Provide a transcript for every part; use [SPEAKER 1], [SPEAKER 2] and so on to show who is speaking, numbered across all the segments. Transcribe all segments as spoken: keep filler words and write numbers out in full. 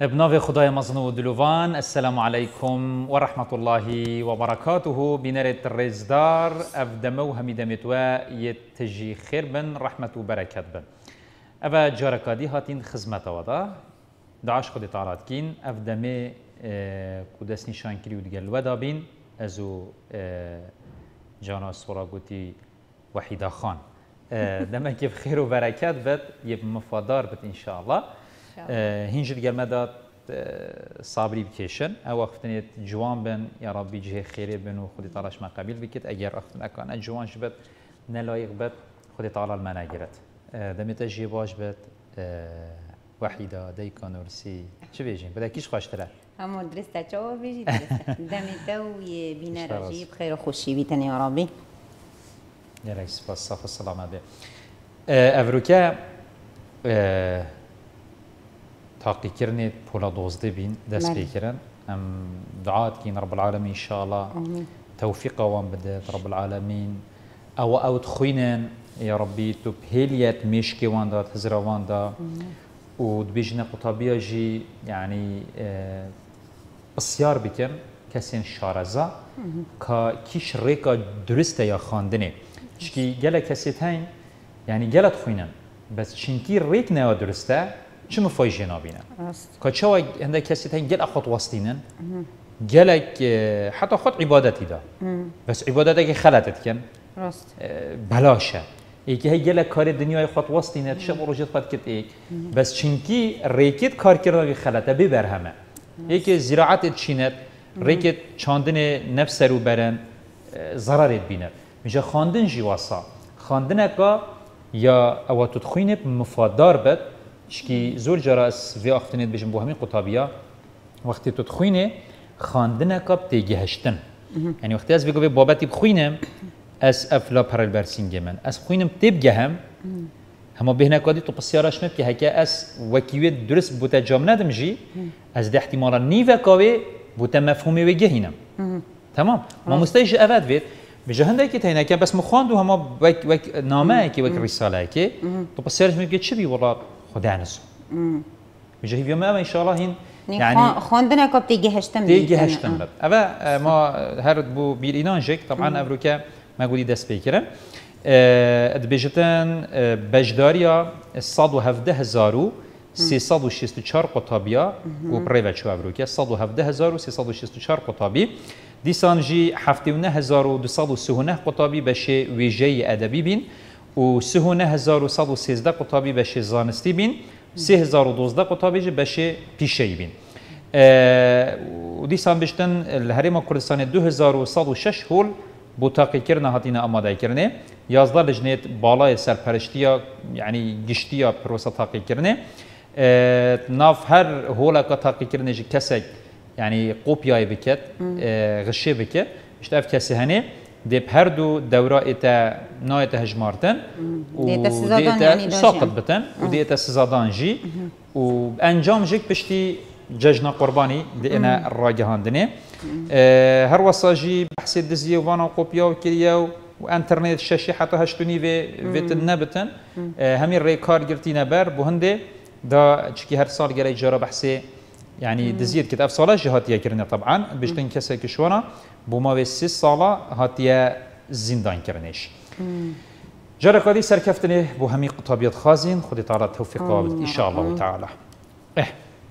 [SPEAKER 1] بناف خدای مزنو دلوان السلام عليكم ورحمة الله وبركاته بنرد الرزدار أفدمو هميدمتوا يتجي خير بن رحمة وبركات بن أفا جاركادي هاتين خزمة ودا دعاش خدي تعالات كين أفدمي قدس نشان كري ودقل ودا بين أزو جانا صورا قوتي وحيدة خان دما كيف خير وبركات بد يب مفادار بد إن شاء الله هنجد جمادات صابري بكيشن او وقتنيت جوان بن يا ربي جه خيري بن وخدي تعالى ما قبيل بكت اگر اختن اكان جوان جبت نلايق بت خدي تعالى المناجرت دمت جي باش بت وحيده ديكا نورسي شو بيجين بدا كيش خوشتره
[SPEAKER 2] هم درسته چاو بيجي درسته دمت وي بينا رجيب خير وخوشي بيتن يا ربي
[SPEAKER 1] يا ريس سپاس صف السلامه به افروكا تاقي كرني بولا دوزدي بين دس بيكرن ام دعات كين رب العالمين ان شاء الله امين توفيق وان بدات رب العالمين او او تخوينن يا ربي تبهيليت مشكي وان دا تزرا وان دا ودبيجنا قطابيه جي يعني اه بسيار بكن كسين شارزا كا كيش ريكا درسته يا خاندني شكي جلا كسيتين يعني جلا تخوينن بس شنكي ريك نوا درسته شو مفاي جنابينا؟ كشوا عندك كسي تين جل أخذ وسطينا جلك حتى خد عبادتي ده بس عبادتك خلتت كن بلاشة إيك هي جلك كار الدنيا خد وسطينا تشوف روجت خد كت إيك بس شنكي ريكت كار كرنا خلته ببرهمه إيك زراعة تشينت ريكت شاندن نفس رو برن ضرر بينه مش خاندن جواسا خاندنك يا أو تدخينه مفادار بد شكي زور جراس في أختنيت بيجن بوهمي قطابية وقت تدخينه خاندنه كاب تيجهشتن يعني وقت أز بيجو بابتي بخوينم أس أفلا برال برسينج من أس خوينم تبجهم هما بهنا كادي تو بسيارش مبكي هكا أس وكيوت درس بوتا جامنا دمجي أس ده احتمالا نيفا كاوي بوتا مفهومي وجهينم تمام ما مستيج أفاد فيت بجهنده كي تهينا كان بس مخاندو هما وك وك نامه كي وك رسالة كي تو بسيارش مبكي تشبي والله خدا نسو بجهي في يوم ان شاء الله هين
[SPEAKER 2] يعني خاندنا كاب تيجهشتم
[SPEAKER 1] تيجهشتم بد أبا ما هرد بو بيرينان جيك طبعا أفروكا ما قولي دست بيكرن ادبيجتن بجداريا صاد وهفده هزارو سيصاد وشيست وشار قطابيا وبريفا شو أفروكا صاد وهفده هزارو سيصاد وشيست وشار قطابي دي سانجي حفتيونه هزارو دوصاد وسهونه قطابي بشي ويجي أدبي بين و سهونه هزار و صد و سیزده قطابی بشه زانستی بین سه هزار و دوزده قطابی بشه پیشه‌ای بین و دیسان بشتن الهرم کردستان دو هزار و صد و شش هول بو تاقی کرنه هاتینه آماده کرنه یازده لجنت بالای سرپرشتیا یعنی گشتیا پروسه تاقی کرنه ناف هر هولا که تاقی کرنه جی کسک یعنی قوپیای بکت غشه بکت اشت اف کسی هنه دب هر دو دوره اتا نایت هجمارتن و دیتا ساقط بتن و دیتا سزادان جی و انجام جیک پشتی ججنا قربانی دینا راجهاندنه هر وصاجی بحث دزیه وانا قوپیا و کریا و انترنت شاشی حتی هشتونی و ویت نبتن همین ریکار گرتی نبر بهنده دا چکی هر سال گلی جرا بحثه يعني دزيد كتاب صلاة جهاتيا كرنا طبعا بيشتن كسا كشوانا بوما بسي صلاة هاتيا زندان كرنيش جرى قادي سركفتني بو همي قطابيات خازين خدي تعالى توفيق قابل إن شاء الله تعالى إيه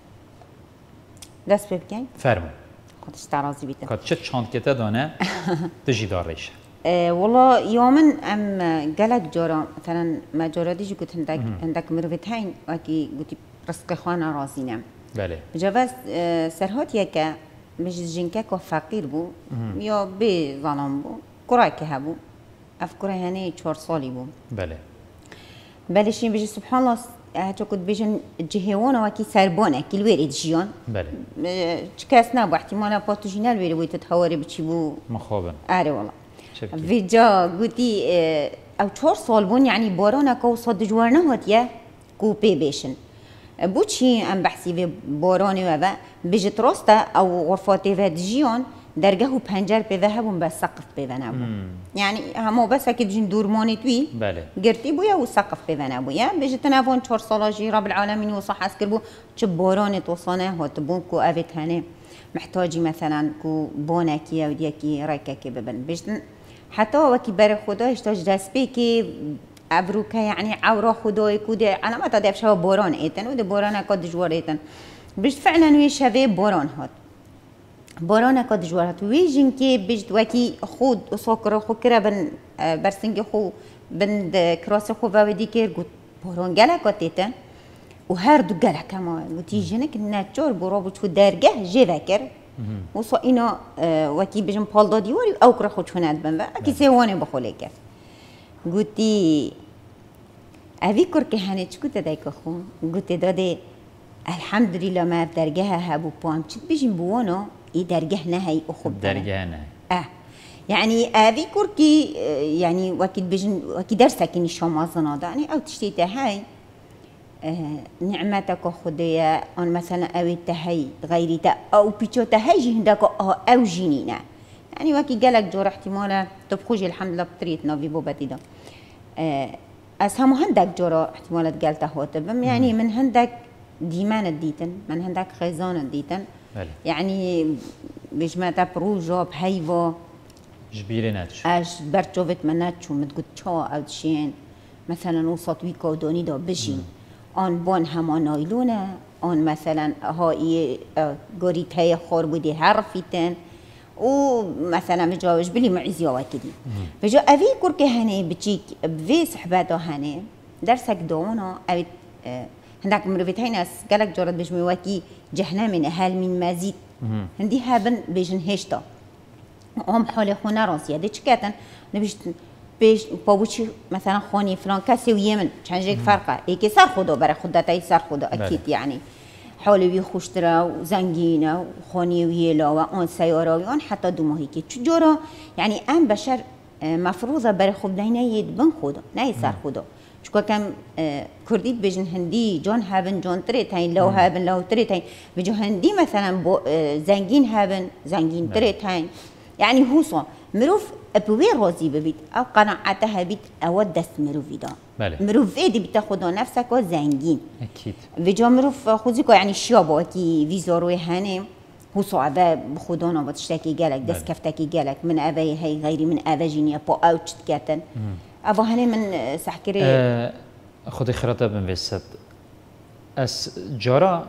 [SPEAKER 2] دست ببكين
[SPEAKER 1] فرمو
[SPEAKER 2] خدش تعرازي بيتا
[SPEAKER 1] قد شت شانت كتا دانا تجي دار ريش
[SPEAKER 2] اه والله يومن ام قالك جورا مثلا ما جورا ديجي قلت عندك عندك مروتين وكي قلت رزق اخوانا رازينا
[SPEAKER 1] بله
[SPEAKER 2] جواز سرهات يكا مش جنكك وفقير بو يا بي ظلام بو كراك هبو افكره يعني چهار سالي بو
[SPEAKER 1] بله
[SPEAKER 2] بلشين بيجي سبحان الله هاتو كنت بيجن جهوانا وكي سربانه كل ويرد جيان
[SPEAKER 1] بله
[SPEAKER 2] كاس نابو احتمالا باتوجينال ويري وي تتحوري بچي بو
[SPEAKER 1] مخابن
[SPEAKER 2] اري والله في جا قلتي او چهار سال بون يعني بارانا كو صد جوارنا هاتيه كو بي بيشن بوچی ام بحثی و بارانی و بجت راسته او غرفاتی و دجیان درجه وبنجر بذهب بس سقف بذنبو يعني همو بس اكيد جن دورموني توي
[SPEAKER 1] بله
[SPEAKER 2] قرتي بويا وسقف بذنبو يا بيجي تنافون شور صلاجي رب العالمين وصح اسكربو تشبورون توصانه هوتبون كو افيت هاني محتاجي مثلا كو بونكي او ديكي رايكاكي ببن بيجتن حتى وكي بر خدا يحتاج دسبي كي ابروكا يعني عورا خدای کود علامت دادف شو بوران ایتن و بوران اکاد جوار ایتن بيجت فعلا وی شوه بوران هات بوران اکاد جوار هات ویجن که بيجت وکی خود و ساکر خو کرا بن برسنگ خو بند کراس خو و دیگر گوت بوران گله کات ایتن و هر دو گله کما گوتی جنک نچار برا بود خود درگه جه وکر و سا اینا وکی بيجن پال دادی وری او کرا خود چوند بن و اکی سوانه بخوله کرد قلتي أبي كركي هني شو تدايك أخو قلت دادي الحمد لله ما بدرجها هابو بوام شو بيجي بوانو يدرجهنا هاي أخو
[SPEAKER 1] درجهنا
[SPEAKER 2] آه يعني أبي كركي يعني وكيد بيجن وكيد درسك إني شو ما زنادا يعني أو تشتيت هاي آه نعمتك خديا أن مثلا أبي تهاي غيري تا أو بيشو تهاي جهندك أو جنينا يعني وكي قالك جور احتماله تبخوجي الحمد لله بطريقتنا في بوبتي ده أه أسهم هندك جورا احتماله قالته هوتبم يعني من هندك ديمان الديتن من هندك خيزان الديتن يعني بجمعتا بروجا بهيفا
[SPEAKER 1] جبيري ناتش
[SPEAKER 2] اش برتشوفت مناتشو متقول تشا او تشين مثلا وسط ويكا دوني دا بشين آن بان هما نايلونه آن مثلا هاي قريت هاي خور بودي حرفيتن و مثلا مجاوش بلي معزي وكذي فجو أبي كركي هني بتشيك بفي صحباته هني درسك دونا أبي اه هنداك مروفيت هاي ناس قالك جرد بجمي وكي جهنا من أهل من مزيد هندي هابن بيجن هشتا هم حالي خونا راسيا دي شكاتن نبيش بيش بابوشي مثلا خوني فلان كاسي ويمن شانجيك فرقه ايكي صار خدو برا خدتاي صار خدو اكيد يعني حالي وی خوشتره و زنگینه و خانی ویلا و آن سیاره و آن حتی دو ماهی که چجورا یعنی ام بشر مفروضه برای خوب نه ید بن خدا نه سر خدا چون کم کردیت بجن هندی جان هابن جان تری تاین لو هابن لو تری تاین بجو هندی مثلا زنگین هابن زنگین تری تاین يعني هوصا مروف أبوي راضي ببيت أو قناعتها بيت أود دست مروفي دا مروف إيدي بتاخده نفسك وزنجين
[SPEAKER 1] أكيد
[SPEAKER 2] فيجا مروف خذيكو يعني الشيابة كي فيزاروي هاني هوصا أبا بخدانا بتشتكي جالك دست كفتكي جالك من أبي هاي غيري من أبا جينيا بو أوتش تكاتن أبا هاني من سحكري
[SPEAKER 1] أه خذي خرطة بن فيست أس جارا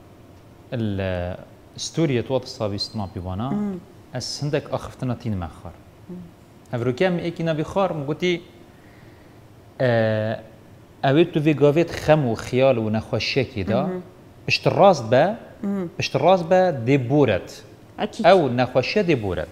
[SPEAKER 1] الستورية توات الصابي ستنابي وانا أس هندك أخفتنا تين مخار أفروكام إيكي نبي خار مقولتي أويت تو في قافيت خم وخيال ونخوشيكي دا اشتراز با اشتراز با دي بورت أو نخوشية دي بورت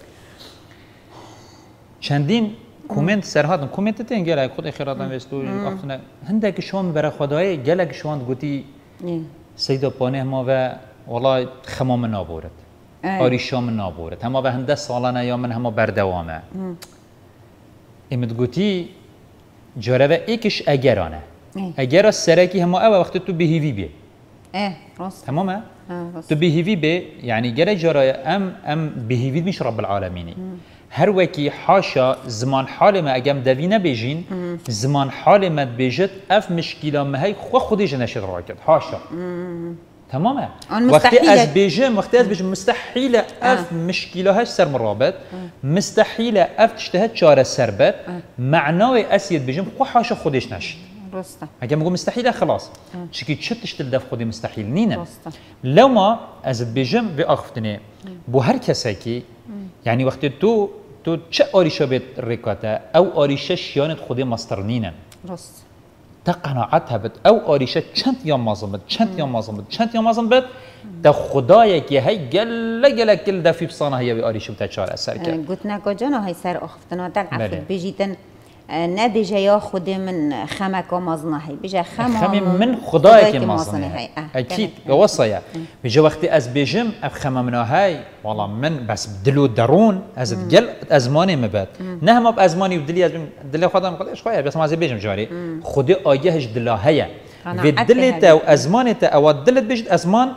[SPEAKER 1] شاندين كومنت سرهاتن كومنت تين قالك خد إخيراتن ويستوري أخفتنا هندك شوان برا خداي قالك شوان قلتي سيدا بانه ما و والله خمام من نابورت آریشا من نابورد هما به هنده سالانه یا من هما بردوامه امید گوتی جاره ایکش اگرانه اگر سرکی هما او وقت تو بهیوی بی
[SPEAKER 2] اه راست
[SPEAKER 1] تمامه تو بهیوی بی یعنی گره جاره ام ام بهیوی میش رب العالمینی هر وکی حاشا زمان حال ما اگم دوینه بیجین زمان حال ما بیجت اف مشکل ما هی خو خودی جنشد راکد حاشا تمامه وقتی از بیجم وقتی از بیجم مستحیل اف مشکله هاش سر مرابط مستحیل اف تشتهد چاره سربت معنای اسید بیجم خو حاش خودش نشد
[SPEAKER 2] راسته
[SPEAKER 1] اگه میگم مستحیل خلاص چکی چه تشتل دف خودی مستحیل نینه لو ما از بیجم به اخفتنه بو هر کسی کی یعنی وقتی تو تو چه آریشه بیت رکاته او آریشه شیانت خودی مستر نینه
[SPEAKER 2] راست
[SPEAKER 1] تقناعتها بد او آریشه چند یا مازم بد چند یا مازم بد چند یا مازم بد تا خدای که هی گله گله کل دفی بصانه هی آریشه بتا چهار اثر کرد
[SPEAKER 2] قلت نکو جانا هی سر اختنا تل عفت بيجيتن نبيجا يا خدي من خمك ومازنه هي بيجا خم
[SPEAKER 1] خمي من خدای که مازنه هی اكيد وصايا بيجا وقتی از بیجم اف خممنا هی والله من بس دلو درون از گل ازمانه مبد نه ما بازماني بدلي از دل خودم قدش خويا بس ما از بیجم جاري خدي آگهش دلا هي في دلت او ازمانت او دلت بيجد ازمان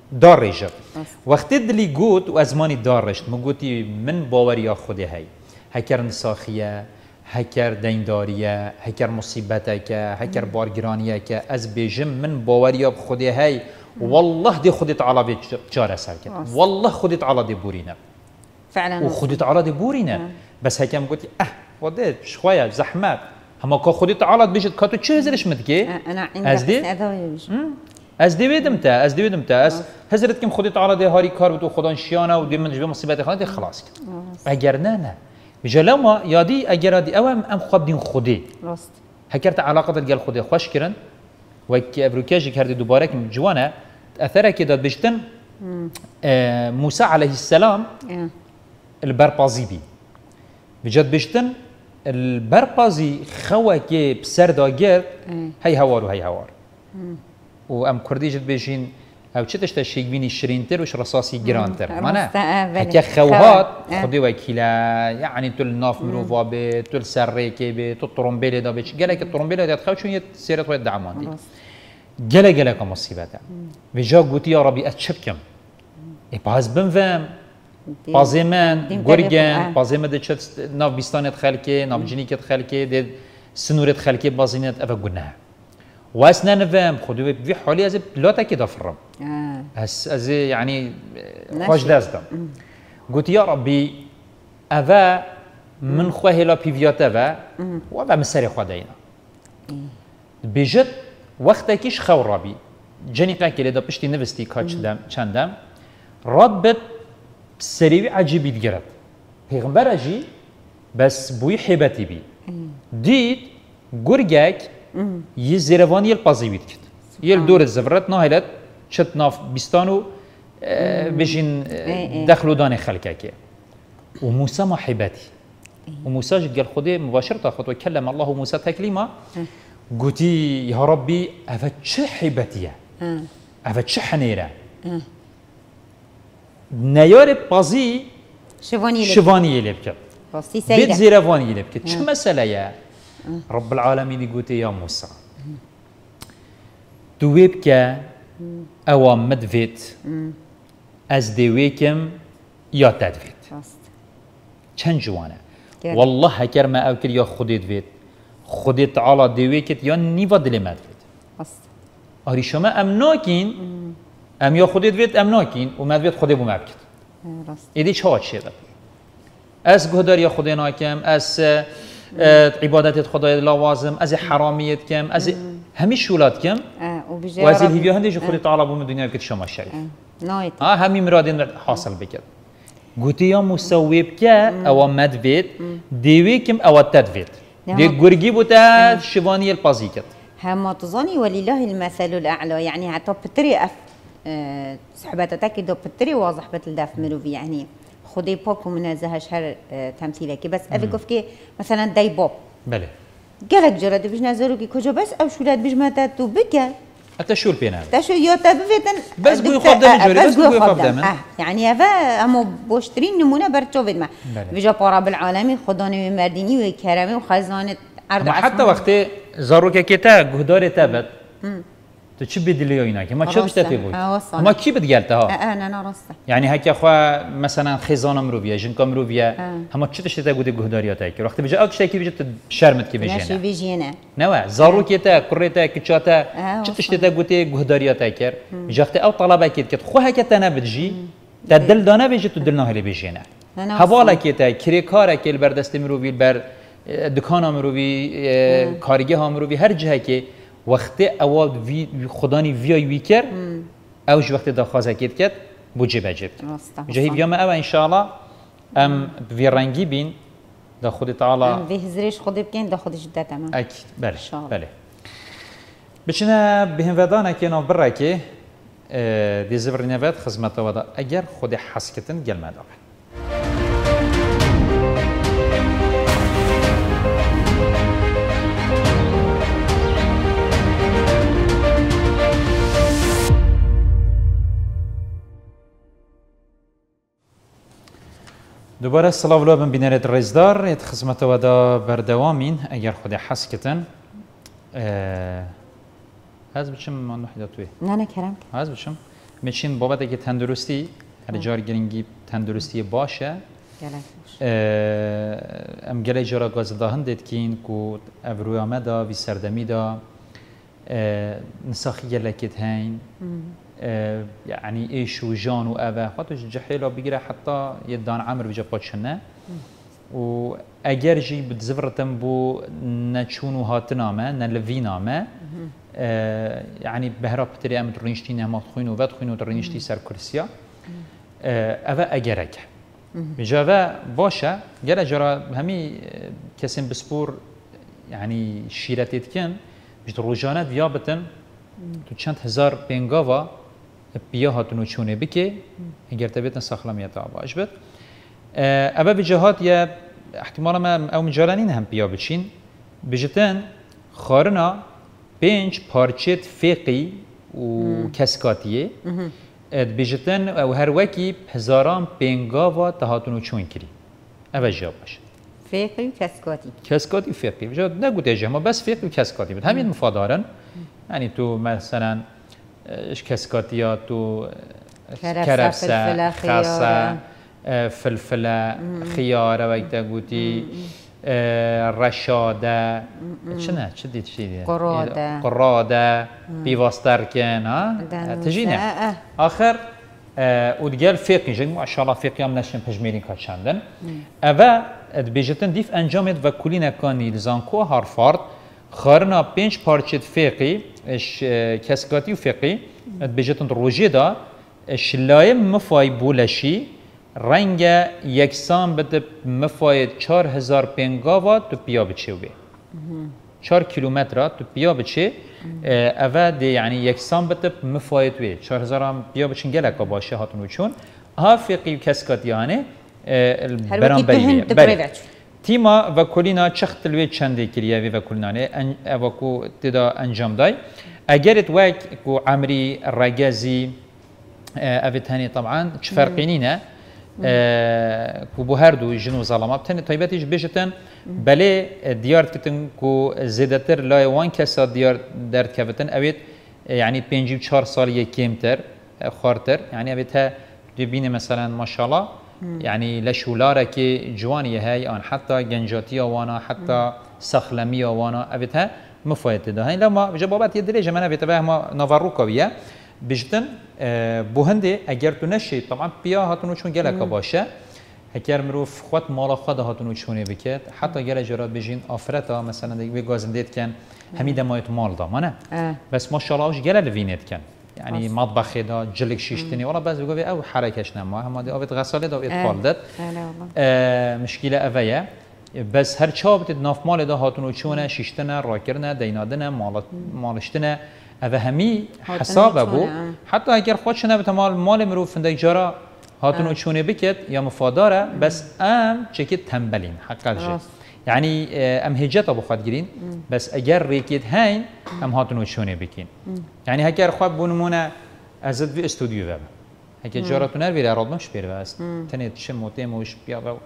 [SPEAKER 1] دار ريجت وقت دلی گوت و ازمانی دار رشت مگوتی من باوری خودی هی هکر نساخیه هکر دینداریه هکر مصیبته که هکر بارگرانیه که از بیجم من باوری خودی هی والله دي خدت على بيت جارة ساكت والله خدت على دي بورينا
[SPEAKER 2] فعلا
[SPEAKER 1] وخدت على دي بورينا بس هيك قلت اه وديت شويه زحمات هما كو خدت على بيجت كاتو تشي هزرش متكي
[SPEAKER 2] انا عندي
[SPEAKER 1] از دی بدم تا از دی بدم تا از هزرت کم خدت على دي هاري كار بتو خدان شيانا ودي من جبه مصيبات خلاص خلاص اگر نه نه بجا لما يادي اگر دي اوام ام خوب دين خدي
[SPEAKER 2] راست
[SPEAKER 1] هكرت علاقه دل خدي خوش كرن وك ابروكاجي كردي دوباره كم جوانا اثره كده بجتن آه موسى عليه السلام
[SPEAKER 2] اه
[SPEAKER 1] البربازي بي بجد بجتن البربازي خوا كي بسر داجر هي هوار وهي هوار وام كردي جد بيجين او تشتش تشيك بيني شرينتر وش رصاصي جرانتر مانا هكا خوات خدي وكيلا يعني تل ناف مروفا بي تل سريكي بي تل طرمبيلي دا بيش قالك الطرمبيلي دا تخاو شو هي سيرت ويد دعمان دي قال قالك مصيبته بجا قلت يا ربي اتشبكم اي باز بنفهم بازيمان غورجان بازيما دي تشت ناف بيستانت خلكي ناف جينيكت خلكي دي سنورت خلكي بازينت افا قلناها واسنا نفهم خدوا في حالي از بلاتا كده في الرب
[SPEAKER 2] اه
[SPEAKER 1] از از يعني خوش دازدم قلت يا ربي افا من خواه لا بيفيات افا وابا مساري خدينا بجد وقتكيش خو ربي جاني قاكي لدا بشتي نفستي كاتش دم چندم ربط سريوي عجيب يتجرد پیغمبر اجي بس بوي حيبتي بي ديد گرگك یه زیروانی یل پازی بید کد یل دور الزفرات نهایت شت ناف بیستانو بجین دخلو دان خلقه که و موسى محبتي وموسى جد قال خدي مباشرة خطوة كلم الله موسى تكليما قلتي يا ربي أفتش حبتي أفتش حنيرة نيار بازي
[SPEAKER 2] شفاني
[SPEAKER 1] شفاني يلبك بيت زيرواني يلبك شو مسألة يا رب العالمين يقول يا موسى دويبك او مدفيت از دويكم يا تدفيت چند جوانه والله هكر ما اوكل يا خودت فيت خودت على دويكت يا نيفا دل مدفيت اري شما امناكين ام يا خودت فيت امناكين ومدفيت خودي بو مبكت ايدي چه شده از گهدار يا خودي ناكم از عبادت خدای لوازم از حرامیت کم از همین شولات کم و از الهیوی هندیش خودی تعالی بوم دنیا کت شما شریف
[SPEAKER 2] نایت
[SPEAKER 1] آه همین مرادین حاصل بکرد گوتی یا مسویب که او مدوید دیوی کم او تدوید دی گرگی بوده شوانی الپازی کرد
[SPEAKER 2] هم تظني ولله المثل الاعلى يعني حتى بتري اف صحبتك دو بتري واضح بتلدف مروفي يعني خدي باك ومنزه شهر تمثيلك بس ابي كفكي مثلا داي بوب
[SPEAKER 1] بله
[SPEAKER 2] قالك جرد بيش نزلوكي كوجا بس او شولات بيش ما تاتو بك
[SPEAKER 1] حتى شو البينا
[SPEAKER 2] تشو يو تبفتن
[SPEAKER 1] بس بو يخاف دم جوري بس بو يخاف دم
[SPEAKER 2] اه يعني هذا امو بوشترين نمونه برتشوفد ما بيجا رب العالمين خداني مرديني وكرمي وخزانه عرض
[SPEAKER 1] حتى وقت زاروكا كيتا غدار تبت تو چی بدلی اینا که ما چه بشته تی بود ما کی بدگلته ها
[SPEAKER 2] انا انا راسته
[SPEAKER 1] يعني هكا خوا مثلا خزانه مروفيا جنكا مروفيا هم چه تشته گوده گهدارياتا که وقتی بجا اكش کی بجت شرمت کی بجينا
[SPEAKER 2] ماشي بيجينا
[SPEAKER 1] نوا زاروكيتا كريتا كچاتا چه تشته گوده گهدارياتا كر بجخت او طلبه كيت خو هكا تنا بتجي تدل دانا بيجت دلنا هلي بيجينا حوالا كيتا كريكارا كيل بردست مروفي بر دکان مروفي کارگه ها مروفي هر جهه که وقت اواد وی خدانی ویای وی کر اوج وقت دخوازه کت کت بوجه بجب جهی بیام او ان شاء الله ام وی رنگی بین دا خود تعالی
[SPEAKER 2] ام وی هزریش خودی بکن دا خودش ده تمام
[SPEAKER 1] اكيد بله بله بچنا بهم ودانه که نو بره که دی زبر نواد خدمت ودا اگر خود حسکتن گل مدابه دوباره السلام عليكم بنيرة الرزدار يتخزمت ودا بردوامين اگر خود حس كتن هاز بشم ما نحدا توي
[SPEAKER 2] نه نه کرم
[SPEAKER 1] هاز بشم میشین بابت که تندرستی هر جار گرینگی تندرستی باشه ام گله جرا گاز دهن دید کین کو ابرویامه دا وی سردمی دا نسخی لکت هین يعني ايش وجان وابا خاطر جحيله بيقرا حتى يدان عمر بيجا باتشنا واجر جي بتزفرتم بو نتشونو هاتنامه نلفينامه يعني بهرب تري ام ترينشتي ما تخوين وبد خوين ترينشتي سر كرسيا ابا اجرك بجاوا باشا جرا جرا همي كسم بسبور يعني شيرتت كان بيت روجانات يابتن تو چند هزار بنگاوا بیا هاتونو چونه بکه اگر تبیتن ساخلامیت آباش بد ابا بجهات یا احتمالا ما او مجالانین هم بیا بچین بجتن خارنا پنج پارچت فقی و کسکاتیه بجتن او هر وکی هزاران بنگاوا تهاتونو چون کری ابا جوابش
[SPEAKER 2] فقی و کسکاتی
[SPEAKER 1] کسکاتی و فقی بجا نگوته جمع بس فقی و کسکاتی بود همین مفادارن يعني تو مثلا ايش كاسكاتيات تو
[SPEAKER 2] كرفسه
[SPEAKER 1] خاصه فلفله خياره وقت قوتي رشاده شنو شدي تشيدي
[SPEAKER 2] قراده
[SPEAKER 1] قراده بيواستركن ها تجينا اخر ودقال فيقي جن ما شاء الله فيقي ام نشن بجميلين كاتشاندن اوا بيجتن ديف انجامت و كلينا كاني لزانكو هارفارد خارنا پنج پارچه فقی اش کسکاتی و فقی بجتن روجه دا شلای مفای بولشی رنگ یکسان بده مفای چهار هزار پنگاوا تو پیا بچه بی چهار کیلومتر تو پیا بچه اوه دی یعنی یکسان بده مفای توی چهار هزار هم پیا بچن گلک باشه هاتونو چون ها فقی و کسکاتی هانه برام بریه تیما و کلینا چخت الوی چنده کلیه وی و کلینانه اوکو تدا انجام دای اگرت وک کو عمری رجازی اوت هنی طبعا چه فرقی نه کو بو هر دو جنو ظلمات تن طیبتیش بجتن بله دیار کتن کو زیادتر لای وان کسا دیار درد کفتن اوت یعنی پنجی و چهار سال یکیمتر خارتر یعنی اوت ها دبینه مثلا ماشاءالله يعني لشولارة كي جوانية هاي أن حتى جنجاتية وانا حتى سخلمية وانا أبتها مفايدة ده هاي لما جبابات يدريجة من أبتها ما نفروكا ويا بجتن بوهندي أجر تنشي طبعا بيا هاتونو شون جلك باشا هكير مروف خوات مالا خدا هاتونو شونه بكت حتى جل جرات بيجين آفرتا مثلا ديك بيجازنديت كان هميدا مايت مال ضمانه بس ما شاء الله وش جل الفينيت كان يعني مطبخ دا جلك شيشتني والله بس بقول او حركش نما هم دي اوبت غساله دا اوبت خالدت آه مشكله اويا بس هر چابت ناف مال دا هاتونو چونه شيشتنه راكرنه دينادنه مال مالشتنه اوه همي حساب ابو حتى اگر خودش نبت مال مال مرو فند جارا هاتونو چونه بكت يا مفاداره بس ام چكت تنبلين حقا يعني ام هجت ابو خد گرين بس اگر ريكيت هين ام هاتونو چونه بكين يعني هكر خواب بونمونه ازد في استوديو وب هكر جارتو نر بير اراد مش بير بس تنيت شموتي موش بيا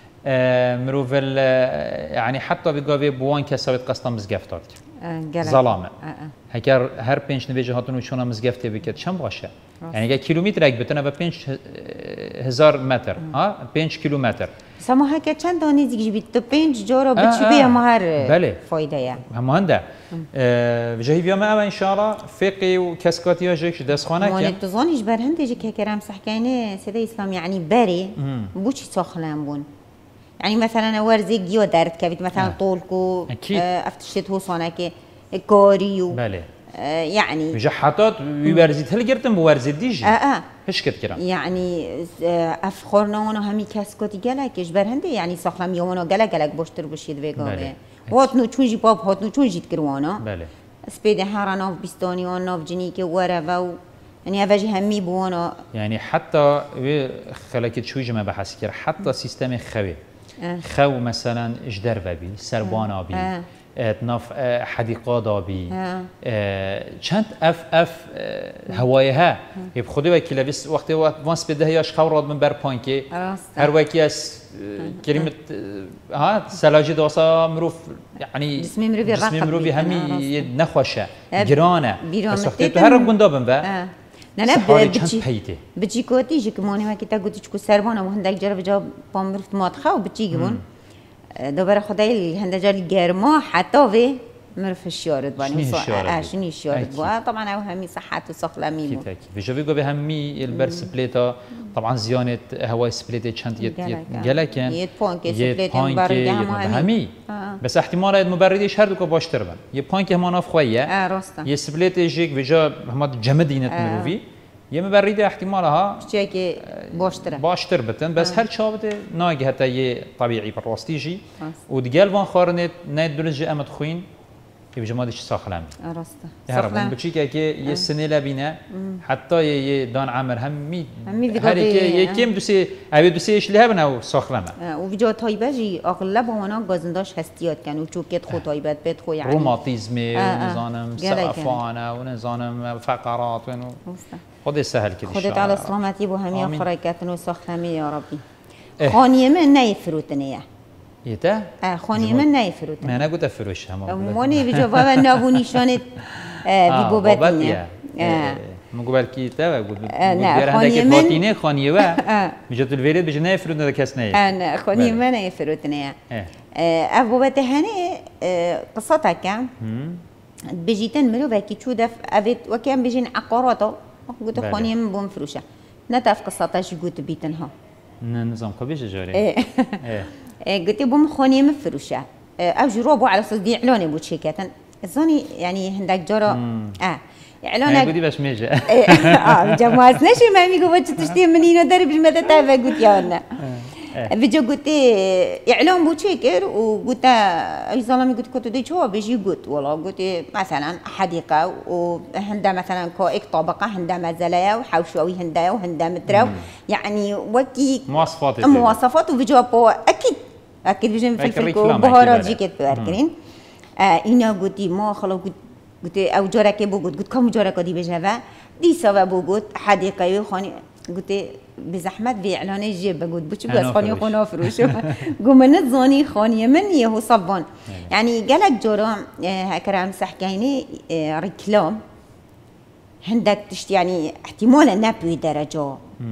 [SPEAKER 1] مروفل يعني حتى بيقاوي بوان كسبت قسطا مزگفتات ظلامه هكر هر پنج نویج هاتونو چونه مزگفته بكت چند باشه يعني اگر کیلومتر اگه بتونه به پنج هزار متر ها پنج کیلومتر
[SPEAKER 2] سما هكا چند دانه دیگه بیت تو پنج جارا بچی بیا مهر
[SPEAKER 1] بله
[SPEAKER 2] فایده یا
[SPEAKER 1] هم هنده جهی بیا ما ان شاء الله فقه و کسکاتی ها جکش دستخانه
[SPEAKER 2] که تو زانیش بر هنده که کرم صحکینه سده اسلام يعني بری بو چی ساخلم بون يعني مثلا ورزي جيو درد كبيت مثلا طولكو افتشت هو صانك كوريو
[SPEAKER 1] بله
[SPEAKER 2] يعني
[SPEAKER 1] مجحطات ويورزيت هل قرتم بورزي ديجي
[SPEAKER 2] اه اه
[SPEAKER 1] ايش كت كرام
[SPEAKER 2] يعني افخرنا وانا همي كاسكوتي جالك بر هنده يعني ساخلم يوانا جالك جالك بوشتر بشيد ويغامه هاتنو چون جي باب هاتنو چون جيت كروانا
[SPEAKER 1] بله
[SPEAKER 2] سبيد هراناف بيستاني وناف جنيك ورا يعني هواجي همي بوانا
[SPEAKER 1] يعني حتى خلكت شو جمع بحث كر حتى سيستم خوي آه. خو مثلا اجدر ببي سربان آبي آه. ناف حديقات آبي آه. آه. چند اف اف هوایها یه خودی وکی لبیس وقتی وانس بده یاش خوراد من بر پانکی هر وکی از کلمه ها سلاجی داسا مروف يعني
[SPEAKER 2] جسمي مروفي
[SPEAKER 1] جسمي مروفي همي نخوشه جرانه بس وقتی تو هر گنده بن و
[SPEAKER 2] نه نه
[SPEAKER 1] سحاری چند
[SPEAKER 2] بچی
[SPEAKER 1] پیته
[SPEAKER 2] بچی کوتی جی که مانی ما کتا گوتی چکو سربانه و هندک جرا بجا پامرفت ماتخه و بچی گبون دوباره خدای هندک جرا گرما حتی و مرف الشارد باني شنو الشارد بوا طبعا او همي صحات وسقلامي
[SPEAKER 1] اكيد اكيد في جوي به همي البرس بليتا طبعا زيانه هواي سبليت چند يت جلكن
[SPEAKER 2] يت بانك سبليت مبرد
[SPEAKER 1] همي بس احتمال اد مبرديش هر دوكو باشتر بن يه بانك همان اف خويه
[SPEAKER 2] اه راستا
[SPEAKER 1] يه سبليت جيك بجا هم جمدينت مروفي يه مبرد احتمالها
[SPEAKER 2] شيء باشتر
[SPEAKER 1] باشتر بتن بس هر شابه ناگه حتى يه طبيعي براستيجي ودقال وان خارنت نيت دولج امد خوين يبقى ما دش ساخلامي
[SPEAKER 2] راسته
[SPEAKER 1] ساخلام بتشي كي يسنه لبينا حتى ي دان عمر همي
[SPEAKER 2] همي
[SPEAKER 1] هركي يكيم دوسي ابي دوسي ايش لها بنا ساخلامه
[SPEAKER 2] وفيجا تايباجي اغلب هنا غازنداش هستيات كانوا چوكت خو تايبات بيت خو يعني
[SPEAKER 1] روماتيزم ونظام سقفانه ونظام فقرات ونو خد سهل كده
[SPEAKER 2] خدت على سلامتي بو همي خريكاتن وساخلامي يا ربي خانيه من نيفروتنيه
[SPEAKER 1] يتا؟
[SPEAKER 2] آه خاني من نيفروت.
[SPEAKER 1] ما أنا قلت أفروش هم.
[SPEAKER 2] ماني بجوابا نابوني شانت بيجو باتنيا.
[SPEAKER 1] مقبل كي تا قلت.
[SPEAKER 2] لا خاني من.
[SPEAKER 1] باتينة خاني وا. بيجت الفيرد بيجي نيفروت هذا كاس نيف.
[SPEAKER 2] أنا خاني من نيفروتنيا. أبو باتهاني قصتها كم. بيجيتن ملو بكي شو دف أبيت وكان بيجين عقاراته قلت خاني من بوم فروشة. نتعرف قصتها شو قلت بيتنها.
[SPEAKER 1] نظام قبيش جاري.
[SPEAKER 2] قلت بوم خاني مفروشة أو جروبه على صدق إعلاني بوتشيكاتن الزوني يعني هندك جرا آه إعلانك
[SPEAKER 1] قلتي باش ميجا
[SPEAKER 2] آه جماعة نشي ما ميجو بتش تشتي منينا درب متى تابع قلت يا أنا بيجو قلت إعلان بوتشيكر وقلت أي زلمة قلت كنت دي شو بيجي قلت والله قلت مثلا حديقة وهندا مثلا كويك طبقة هندا مزلايا وحوشوي هندا وهندا مترو يعني وكي
[SPEAKER 1] مواصفات
[SPEAKER 2] مواصفات وبيجو أكيد أكيد بيجي فلفل وبهارات جيكت باركرين إنا قلتي ما خلاص قلت قلت أو جارك بو قلت قلت كم جارك دي بجوا دي سوا بو قلت حديقة وخاني قلت بزحمت بإعلان الجيب قلت بتشو بس خاني خنا فروش قمنا زاني خاني من يهو صبان يعني قالك جارا هكرام سحكيني ركلام عندك تشتي يعني احتمالا نبوي درجة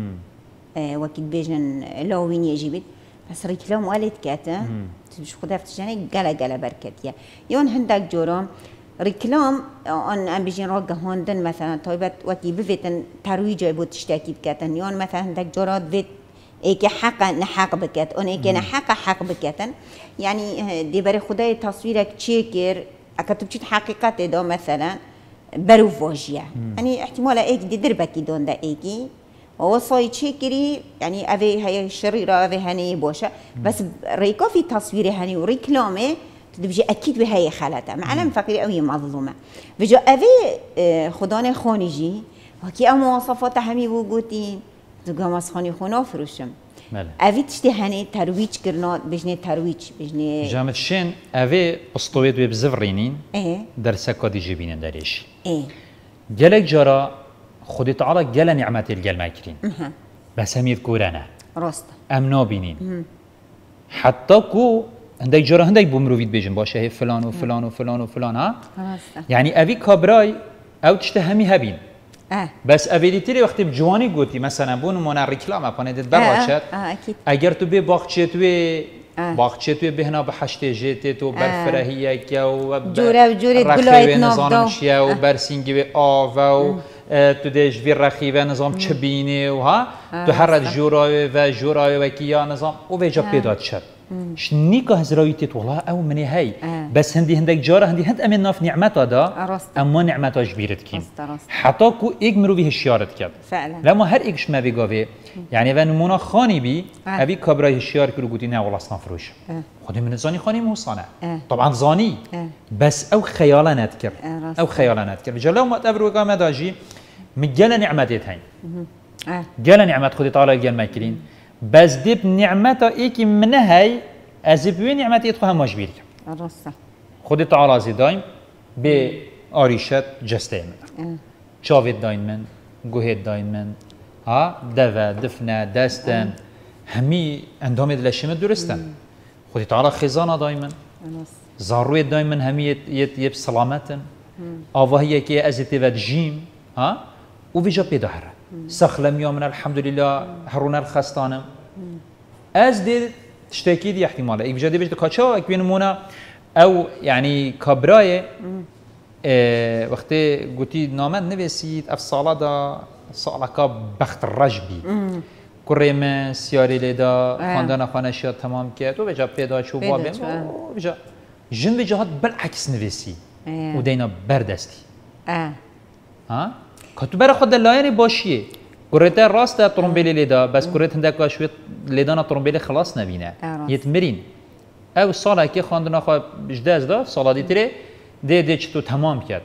[SPEAKER 2] وكيد بيجن لوين يجيبت بس ركلام والد كاتا مش خدها فتشاني قلا قلا بركتيا يون عندك جورا ركلام ان ام بيجين راقه هوندن مثلا طيبت وكي بفيتن ترويج بو تشتاكي بكاتن يون مثلا عندك جورا فيت ايكي حق نحق بكات اون ايكي نحق حق بكاتن يعني دي بري خداي تصويرك تشيكر اكتب تشيت حقيقات دو مثلا برو فوجيا يعني احتمال ايك دي دربكي دون دا ايكي وصاي تشيكري يعني أبي هاي الشريرة أبي هني بوشة بس ريكو في تصوير هني وريكلامه تبجي أكيد بهاي خالتها معلم فقير أوي مظلومة بجو أبي خدان خانجي وكي أم مواصفات همي وجودين تقام أصخاني خنا فروشم أبي تشتي هني ترويج كرنا بجني ترويج بجني
[SPEAKER 1] جامد شين أبي أسطويت ببزفرينين
[SPEAKER 2] إيه
[SPEAKER 1] درسك دي جبين دريش
[SPEAKER 2] إيه
[SPEAKER 1] جالك جرا خدي تعالى جل نعمة الجل ماكرين بس هم يذكرنا
[SPEAKER 2] راسته
[SPEAKER 1] أم نابينين حتى كو عندك جرا عندك بمروفيد بيجن باشه هي فلان وفلان وفلان وفلان ها
[SPEAKER 2] راسته
[SPEAKER 1] يعني أبي كبراي أو تشتهمي هبين
[SPEAKER 2] اه
[SPEAKER 1] بس أبي تري وقت بجواني قلتي مثلا بون منا ريكلام أباني دت براشت
[SPEAKER 2] اه, آه أكيد
[SPEAKER 1] أجر تبي باقشة تبي باقشة تبي بهنا بحشت جيت تو برفرهية كيو
[SPEAKER 2] جورا جورا قلايت نافدو
[SPEAKER 1] شيا وبرسينجي آوا تو دیش وی رخیوه نظام چبینه و ها تو هر جورای و جورای و کیا نظام او وجا پیدات شد شنی که هزرایتی والله او منی هی بس هندی هندک جاره هندی هند امن ناف نعمت دا اما نعمتاش بیرد کین حتی کو ایک مروی هشیارت کرد
[SPEAKER 2] فعلا
[SPEAKER 1] لما هر ایکش ما بگاوه یعنی و نمونه خانی بی ابی کبرای هشیار کرد گویی نه والله اصلا فروش خودی من زانی خانی موصانه طبعا زانی بس او خیالا نذكر او خیالا نذكر جلو ما تبرو قام داجی مجال نعمتي هاي جل نعمت خدي تعالى جل ماكرين بس دب نعمته إيكي من هاي أزبوي نعمتي يدخلها مجبير
[SPEAKER 2] الرصة
[SPEAKER 1] خدي تعالى زي دايم بأريشات جستين شافت دايما جوهد دايما ها دفا دفنا دستن همي عندهم يدلشيم درستن خدي تعالى خزانة دايما زاروي دايما همي يت يت يب سلامتن أو هي كي أزتي جيم ها وفيجا بيدا هره سخلم يوم من الحمد لله هرونا الخستانم از دي تشتكي دي احتمال اي فيجا دي بيجي كاتشا اكبين مونا او يعني كبراي اه وقتی قلتي نامن نویسید اف سالا دا سالا کا بخت الرجبی كريم سياري لدا خاندان خانشيا تمام كيت وبجا بيدا شو بابم وبجا جن بجهات بالعكس نفسي ودينا بردستي
[SPEAKER 2] اه
[SPEAKER 1] ها كنت برا خد اللايني باشيه كريت راست ترومبيلي لدا بس كريت هندك شويه لدانا ترومبيلي خلاص نبينا يتمرين او صاله كي خاندان خا بجداز دا صاله دي تري دي دي تو تمام كيت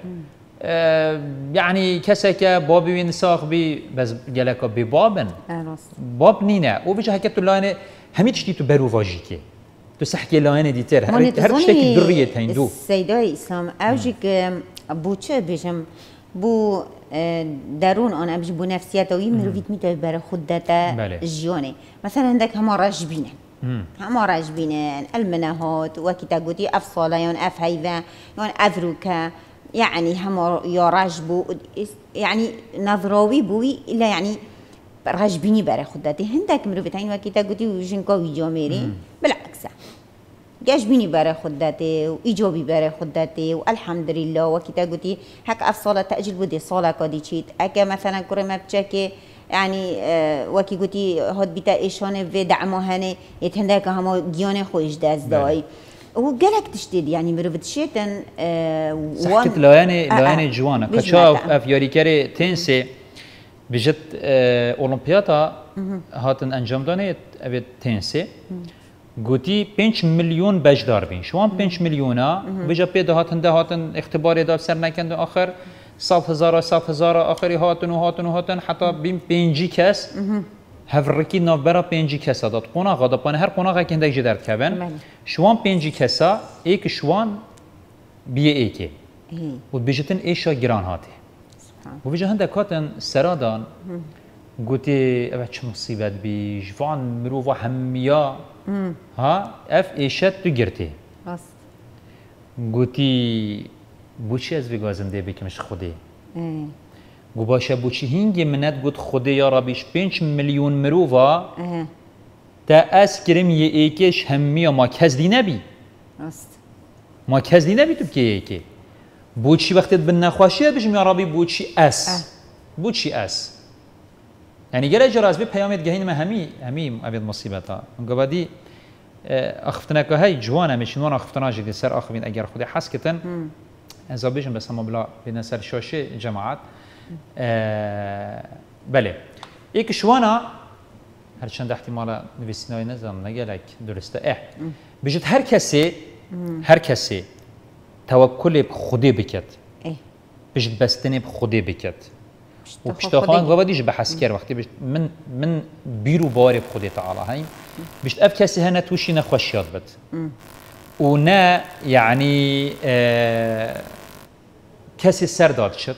[SPEAKER 1] اه يعني كسك بابي وين ساخ بي بس جلك ببابن باب نينا وبيجي هكذا تلاقي همي تشتي تبرو واجيكي تسحكي لاين دي تر هر تشتكي دريه هندو
[SPEAKER 2] سيداي اسلام اوجيك بوچه بيجم بو درون انا بيجي بو نفسياتوي مروفيت ميتا بر خدته جيوني مثلا عندك هما راجبينه هما راجبينه المناهات وكيتا قوتي اف صاليون اف هيفا يون افروكا يعني هم يراجبوا يعني نظراوي بوي إلا يعني راجبيني برا خداتي هندك مروفتين وكيتا قلتي وجنكا ويجاميري بالعكس جاجبيني برا خداتي وإيجابي برا خداتي والحمد لله وكيتا قلتي هك أفصالة تأجيل بدي صالة كادي تشيت أكا مثلا كريمة بتشكي يعني آه وكي قلتي هاد بيتا إيشان في دعمه هني يتهندك هما جياني خويش داز داي وقالك تشتد يعني مربط شيتن
[SPEAKER 1] آه سحكت لواني لواني آه جوانا كشاف افياري كاري تنسي بجت آه اولمبيادا هاتن انجام دانيت ابي تنسي قوتي بنش مليون بجدار بين شوان بنش مليونا بجا بيدا هاتن ده هاتن اختباري دار سر نكند اخر صاف هزار صاف هزار اخري هاتن وهاتن وهاتن حتى بين بنجي كاس هفرکی نوبرا پنجی کسا داد قناغ داد پنه هر قناغ که اندک جدار کبن شوان پنجی کسا ایک شوان بیه ایکی و بیشتن ایشا گران هاته و بیشتن هنده کاتن سرادان گوتی اوه چه مصیبت بی جوان مروفا همیا ها اف ایشت تو گرته گوتی بوچی از بگازنده بکمش خوده گو باشه بوچی هنگی منت گوت خدا یا ربیش پنج میلیون مروفا تا از کرم یه ایکش همی ما کزدی نبی ما کزدی نبی تو که ایکی بوچی وقتی بن نخواشیه بشم یا ربی بوچی اس بوچی اس یعنی گره جراز بی پیامت گهین ما همی همی ابد مصیبتا اونجا بعدی اخفتنا که های جوانه میشن وان اخفتنا جدی سر آخرین اگر خودی حس کتن از بیشم بس هم بلا بین سر شاشه جماعت آه بله یک شوانا هرچند احتمالا نویسینای نزدم نگلک درسته اه بجد هر کسی هر کسی توکل به خودی بکد بجد بستنی به خودی بکد و پشتاخوان گوادیش بحث کرد وقتی بجد من من بیرو باری به خودی تعالی هایم بجد اف کسی هنه توشی نخوشیات بد و نه یعنی آه کسی سر داد شد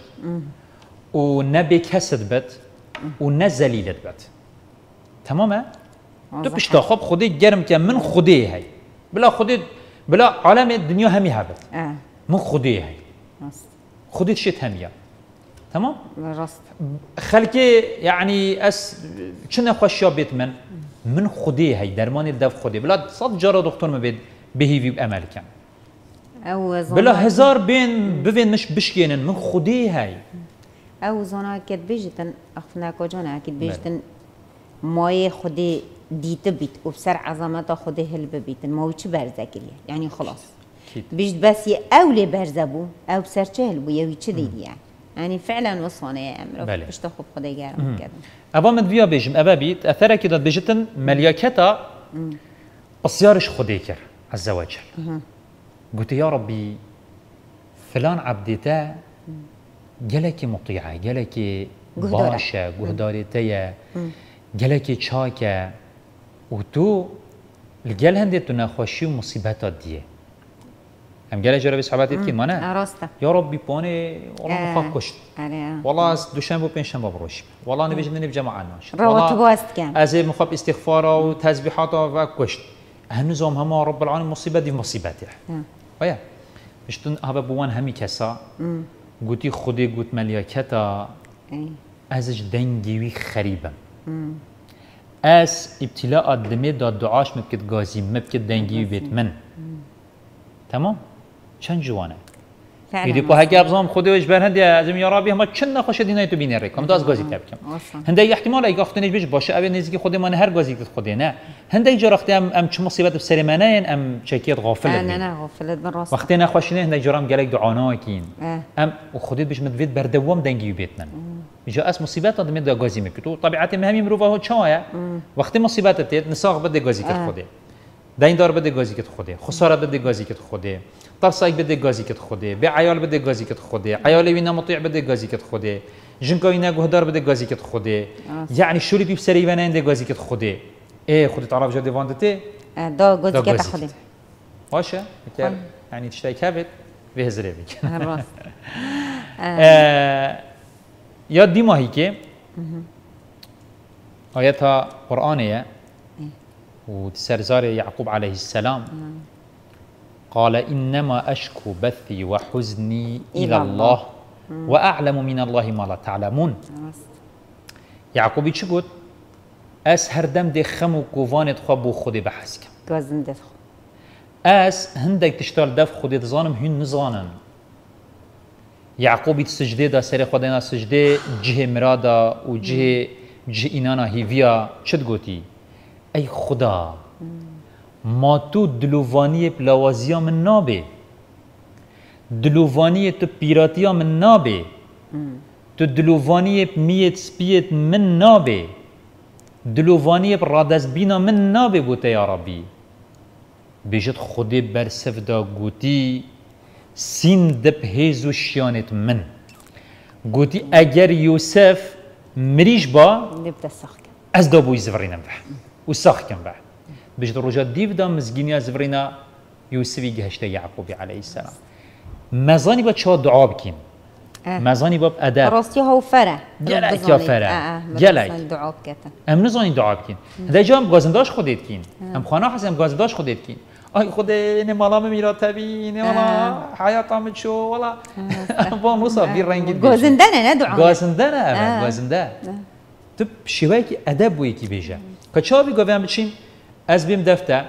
[SPEAKER 1] و نبي كسد بت و نزليلت بت تمامه تو بيش تاخذ خدي جرم كان من خدي هي بلا خدي بلا عالم الدنيا همي هبت اه من خدي هي خدي شيت هميه تمام
[SPEAKER 2] راست
[SPEAKER 1] خلكي يعني اس كنا خوشيا بيت من من خدي هي درمان الدف خدي بلا صد جرى دكتور ما بيد بهي بامل كان
[SPEAKER 2] او
[SPEAKER 1] بلا هزار بين بين مش بشكين من خدي هي
[SPEAKER 2] او زنا كد بيجتن اخنا كوجانا اكيد بيجتن ماي خدي ديت بيت وبسر عظمته خدي هلب بيت ما وش برزه كليه يعني خلاص بيجت بس اولي برزبو او بسر چهل بو يوي چه ديدي يعني يعني فعلا وصانه يا امرو باش تخوب خدي گرم كده
[SPEAKER 1] ابا من بيا بيجم ابا بيت اثر كده بيجتن مليكتا بصيارش خدي كر عز وجل قلت يا ربي فلان عبدته جلكي مطيعة جلكي باشا جهدارتيا جلكي شاكا وتو الجل هندي تناخوشي ومصيبات ديه هم جل جربي صحباتي كي مانا يا ربي بوني والله مخاف كشت والله دوشنبه بينشنبه بروش والله نبي جنني بجماعة ناش
[SPEAKER 2] والله
[SPEAKER 1] ازي مخاف استغفاره وتسبيحاته وكشت هنزوم هما رب العالمين مصيبة دي مصيباتي ويا بشتون هذا بوان همي كسا قوتي خودي قوت مليكتا ازش دنگی وی خریبم اس ابتلاء دمه داد دعاش مبکت گازی مبکت دنگی بیت من تمام چند جوانه ایدی په هغه ابزام خودش بر هندی ازم یا ربی ما چند نخوش دینای تو بینه رکم داز گازی تبکم هندی احتمال اگه اختنش بیش باشه اول نزدیک خود من هر گازی که خودی نه هندی جرختی ام ام چه مصیبت بسر منه ام چکیت غافل
[SPEAKER 2] نه نه غافل من راست
[SPEAKER 1] وقتی نخوش نه هندی جرام گلک دعانا کین ام و خودت بیش مدوید بر دوام دنگی بیتن جا اس مصیبت آدمی دا گازی میکتو طبیعت مهمی مروفه ها چایا وقتی مصیبت تید نساق بده گازی که خودی دین دار بده گازی که خودی خسارت بده گازی که خودی ترسایک بده گازی که خودی به عیال بده گازی که خودی عیال وینا مطیع بده گازی که خودی جنکا وینا گهدار بده گازی که خودی یعنی شوری بیب سری وینا انده گازی که خودی ای خودی تعرف جدی واندته
[SPEAKER 2] دا گازی که خودی
[SPEAKER 1] باشه میکر یعنی تشتای کبد به هزره بیک
[SPEAKER 2] راست
[SPEAKER 1] یاد دی ماهی که آیت قرآنیه و سرزار يعقوب عليه السلام قال إنما أشكو بثي وحزني إلى الله وأعلم من الله ما لا تعلمون يعقوب چی گفت اس هر دم دی خم و گوانت خواب بو خودی بحث کم
[SPEAKER 2] گازم دست
[SPEAKER 1] اس هندک تشتال دف خودی دزانم هین نزانن يعقوب سجده دا سر خداینا سجده جه مرادا و جه جه اینانا هیویا چد گوتی ای خدا ما تو دلووانی پلاوازیا من نابه دلووانی تو پیراتیا من نابه تو دلووانی میت سپیت من نابه دلووانی رادزبینا من نابه بوده یا ربی بیجت خودی برسف دا گوتی سین دب هیزو شیانت من گوتی اگر یوسف مریش با از دا بوی زورینم به و ساخ کم به بجد رجا دیو دا مزگینی از زورينا يوسفي جهشته يعقوب عليه السلام مزاني با چه دعا بکن مزاني با ادب
[SPEAKER 2] راستی ها فره
[SPEAKER 1] جلک یا فره جلک
[SPEAKER 2] دعا بکتن
[SPEAKER 1] ام نزانی دعا بکن هده جا هم گازنداش خودت کن ام خانه حسی هم گازنداش خودت کن آی خود نمالام میراتبی نمالا حیاتم چو ولا با نوسا بی رنگید
[SPEAKER 2] گازندنه نه دعا
[SPEAKER 1] گازندنه گازنده تو شوی کی ادب بوی کی بیجه کچا بی گویم بچیم از بیم دفته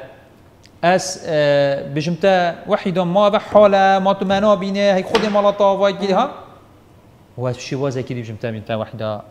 [SPEAKER 1] از بجمتا وحیدا ما به حاله ما تو منا بینه هی خود مالا طاوای گیری ها و از شوازه کی بجمتا بجمتا وحیدا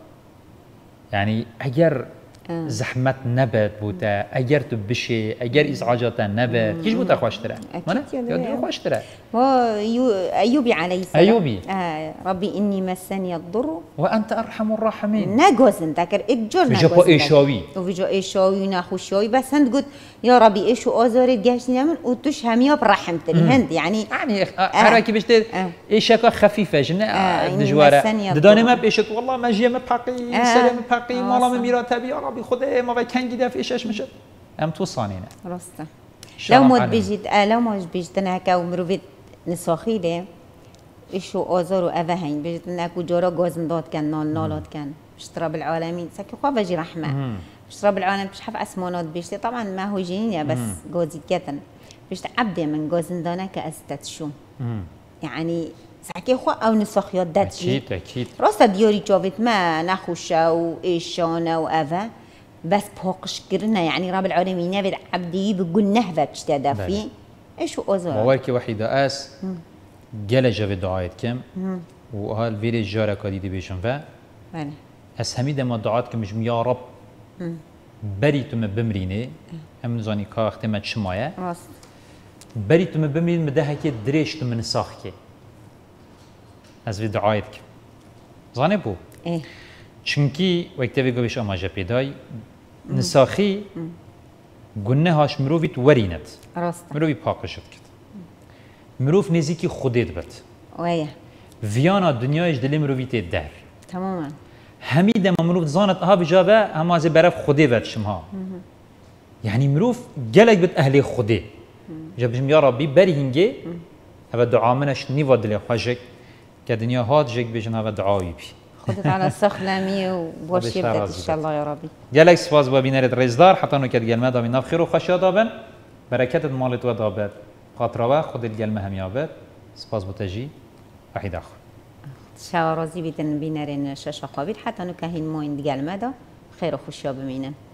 [SPEAKER 1] یعنی اگر زحمت نبت بوده اگر تو بشه اگر ازعاجات نبت کیش بوده خوش تره منه یاد خوش تره
[SPEAKER 2] و ایوبی علیه السلام
[SPEAKER 1] ایوبی
[SPEAKER 2] ربی انی مسنی الضر
[SPEAKER 1] و انت ارحم الراحمین
[SPEAKER 2] نگوزن تکر اجر
[SPEAKER 1] نگوزن بجا ایشاوی
[SPEAKER 2] و بجا ایشاوی نخوشیاوی بس هند گفت یا ربی ایشو آزارت گشتی نمن و توش همیاب رحم تری هند یعنی
[SPEAKER 1] يعني حركي باش ايشكا خفيفه جنا دجواره دداني ما بيشت والله ما جي ما باقي سلام باقي والله ما ميراتبي يا ربي خذ ما كان جدا في ايش مشت ام توصانينا
[SPEAKER 2] راسته لو مود بيجيت لو مود بيجيت هكا ومروفيت نساخيله ايشو آزار و اوهين بيجيت ناكو جورا غازندات كان نال نالات كان بشتراب العالمين سكي خو بجي رحمه بشتراب العالم بش حف اسمانات بيشتي طبعا ما هو جينيا بس غازي كتن بيشت عبدي من غازندانا كاستتشو يعني ساكي خو او نساخيات داتشي
[SPEAKER 1] اكيد اكيد
[SPEAKER 2] راستا ديوري جوفيت ما نخوشا و ايشانا و اوه بس باقش كرنا يعني رب العالمين يبد عبدي بقول نهفة بشتادا في ايش هو أزور
[SPEAKER 1] موالكي وحيدة اس جل جاب دعاء كم وهال فيري جارة كديدي بيشن فا اس هميد ما دعاء كم مش يا رب بريتو من بمريني هم نزاني كا اختمت شماية بريتو من بمرين مده كي دريشتو من ساخكي از في دعاء كم زاني بو
[SPEAKER 2] ايه
[SPEAKER 1] چونکی وقتی بگویش اما جپیدای نساخی گنه هاش مروفیت ورینت مروفی پاکشت کد مروف نزیکی خودت بد
[SPEAKER 2] وایه
[SPEAKER 1] ویانا دنیایش دلی مروفیت در
[SPEAKER 2] تماما
[SPEAKER 1] همی دم مروف زانت ها بجابه هم از برف خودی بد شمها یعنی مروف گلک بد اهل خودی جبجم یا ربی بری هنگی هوا دعا منش نیوا دلی خواجک که دنیا هات جک بجن هوا دعایی بی
[SPEAKER 2] خدت على السخلامي وبوش يبدأ إن شاء الله يا ربي.
[SPEAKER 1] جالك سواز بابينارد رزدار حتى إنه كده جلمة دامين نفخير وخشيا دابن بركات المالت ودابت خاطرة خد الجلمة هم يابت سواز بتجي واحد آخر.
[SPEAKER 2] شوارازی بیتن بینرین شش خوابید حتی نو که هین موین دیگل مدا خیر و خوشیا بمینن